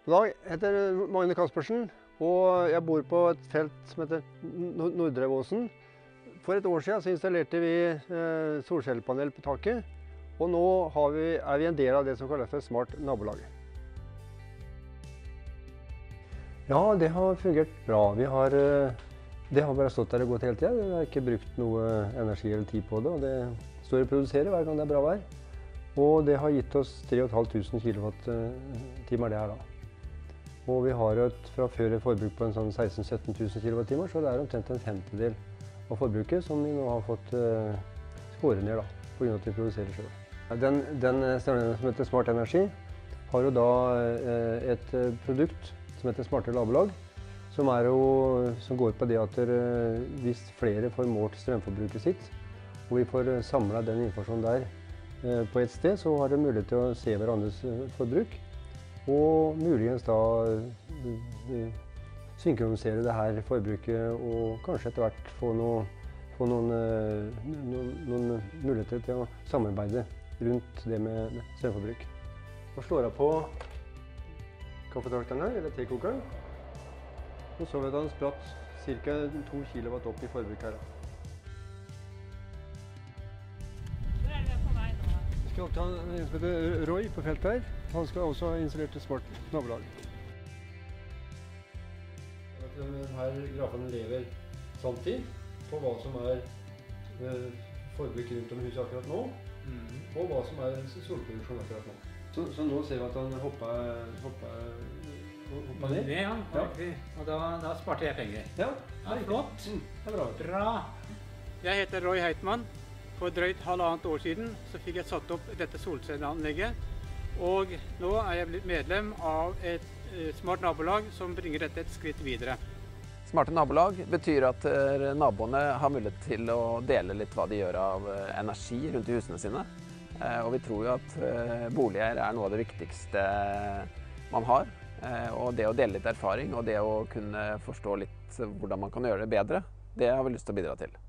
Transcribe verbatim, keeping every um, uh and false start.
God dag, jeg heter Magne Kaspersen, og jeg bor på et felt som heter Nordrevåsen. For et år siden så installerte vi eh, solcellepanel på taket, og nå har vi, er vi en del av det som kalles for Smart nabolag. Ja, det har fungert bra. Vi har, det har bare stått der og gått hele tiden. Vi har ikke brukt noe energi eller tid på det, og det står og produserer hver gang det er bra vær. Og det har gitt oss tre tusen fem hundre kilowattimer det her da. Og vi har et, fra før et forbruk på en sånn seksten til sytten tusen kilowattimer, så det er omtrent en femtedel av forbruket som vi nå har fått uh, skåret ned da, på grunn av at vi produserer selv. Den, den stjernen som heter Smart Energi har jo da uh, et produkt som heter Smarte nabolag, som, er jo, som går på det at uh, hvis flere får målt strømforbruket sitt, og vi får uh, samlet den informasjonen der uh, på et sted, så har det mulighet til å se hverandres uh, forbruk. Og muligens da uh, synkronisere det her forbruket og kanskje etter hvert få, noe, få noen, uh, noen, noen muligheter til å samarbeide rundt det med strømforbruk. Nå slår jeg på kaffetrakteren her, eller tekokeren. Og så vet han spratt ca. to kilowatt opp i forbruk her. Hvor er det på vei nå? Vi skal oppta en som heter Roy på feltet her. Han skal også ha installert et smart nabolag. Her grafene lever samtidig på hva som er eh, forbruk rundt om i huset akkurat nå, mm. og hva som er solproduksjon akkurat nå. Så, så nå ser vi at han hopper, hopper, hopper ned. Ja, ja. Og da, da sparte jeg penger. Ja, ja flott. Mm, det er bra. Bra. Jeg heter Roy Heitmann. For drøyt halvannet år siden så fikk jeg satt opp dette solcelleanlegget. Og nå er jeg blitt medlem av et smart nabolag som bringer dette et skritt videre. Smarte nabolag betyr at naboene har mulighet til å dele litt hva de gjør av energi rundt i husene sine. Og vi tror jo at boliger er noe av det viktigste man har. Og det å dele litt erfaring og det å kunne forstå litt hvordan man kan gjøre det bedre, det har vi lyst til å bidra til.